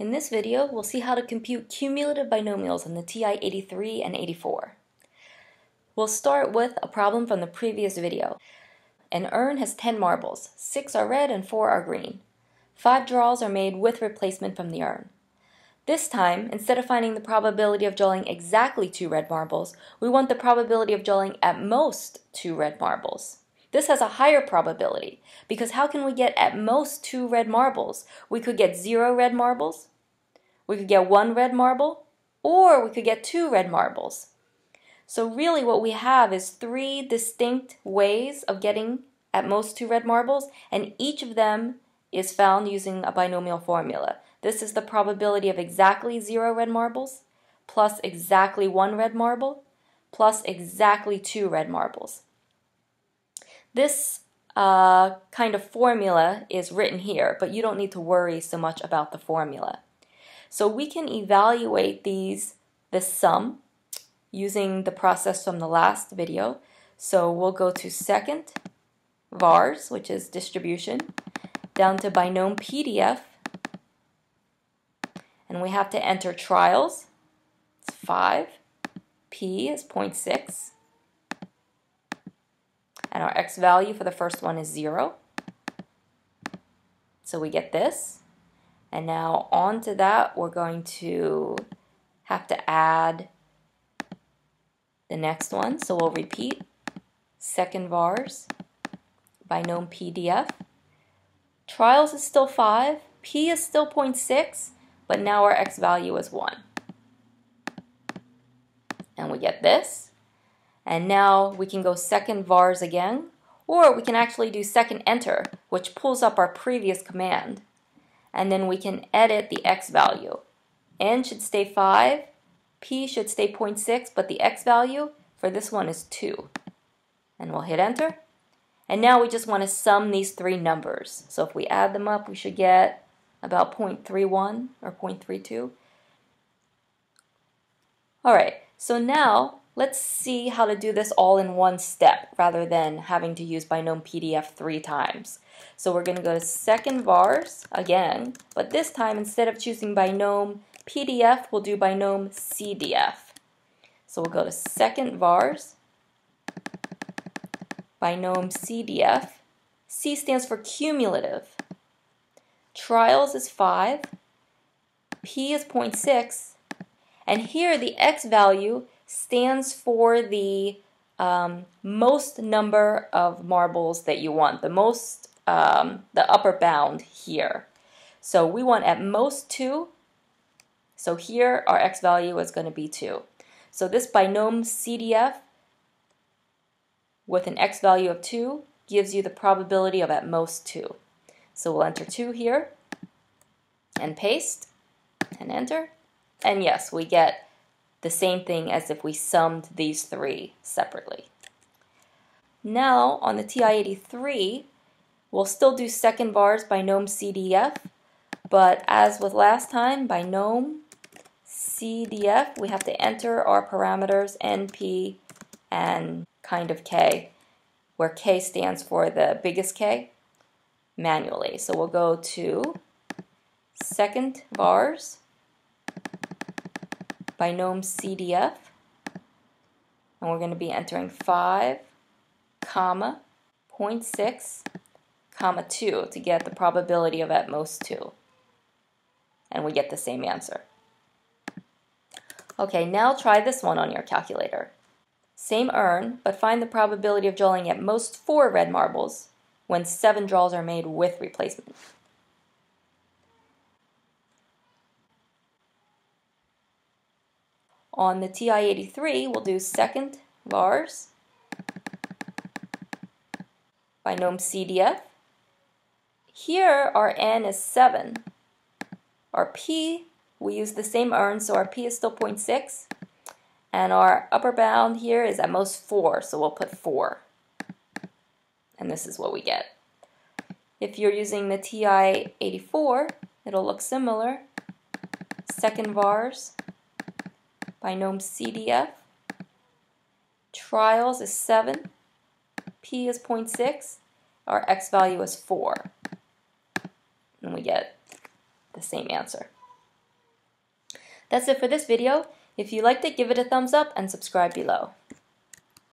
In this video, we'll see how to compute cumulative binomials in the TI-83 and 84. We'll start with a problem from the previous video. An urn has 10 marbles. 6 are red and 4 are green. 5 draws are made with replacement from the urn. This time, instead of finding the probability of drawing exactly 2 red marbles, we want the probability of drawing at most 2 red marbles. This has a higher probability, because how can we get at most 2 red marbles? We could get 0 red marbles, we could get 1 red marble, or we could get 2 red marbles. So really what we have is 3 distinct ways of getting at most 2 red marbles, and each of them is found using a binomial formula. This is the probability of exactly 0 red marbles, plus exactly 1 red marble, plus exactly 2 red marbles. This kind of formula is written here, but you don't need to worry so much about the formula. So we can evaluate this sum using the process from the last video. So we'll go to second vars, which is distribution, down to Binomial CDF, and we have to enter trials. It's 5, p is 0.6, and our x value for the first one is 0. So we get this. And now on to that, we're going to have to add the next one. So we'll repeat second vars, Binomial CDF. Trials is still 5, p is still 0.6, but now our x value is 1. And we get this. And now we can go second vars again, or we can actually do second enter, which pulls up our previous command. And then we can edit the x value. N should stay 5, p should stay 0.6, but the x value for this one is 2. And we'll hit enter. And now we just want to sum these 3 numbers. So if we add them up, we should get about 0.31 or 0.32. Alright, so now let's see how to do this all in one step rather than having to use Binomial CDF 3 times. So we're going to go to second vars again, but this time instead of choosing Binomial CDF, we'll do Binomial CDF. So we'll go to second vars, Binomial CDF. C stands for cumulative. Trials is 5, p is 0.6, and here the x value stands for the most number of marbles that you want, the upper bound here. So we want at most 2, so here our x value is going to be 2. So this Binomial CDF with an x value of 2 gives you the probability of at most 2. So we'll enter 2 here, and paste, and enter, and yes, we get the same thing as if we summed these 3 separately. Now on the TI-83, we'll still do second vars Binomial CDF, but as with last time, Binomial CDF, we have to enter our parameters NP and kind of K, where K stands for the biggest K, manually. So we'll go to second vars, Binomial CDF, and we're going to be entering 5, comma, 0.6, comma 2 to get the probability of at most 2. And we get the same answer. Okay, now try this one on your calculator. Same urn, but find the probability of drawing at most 4 red marbles when 7 draws are made with replacement. On the TI-83, we'll do second vars, Binomial CDF. Here our n is 7. Our p, we use the same urn, so our p is still 0.6. And our upper bound here is at most 4, so we'll put 4. And this is what we get. If you're using the TI-84, it'll look similar. Second vars, Binomial CDF. Trials is 7, p is 0.6, our x value is 4. And we get the same answer. That's it for this video. If you liked it, give it a thumbs up and subscribe below.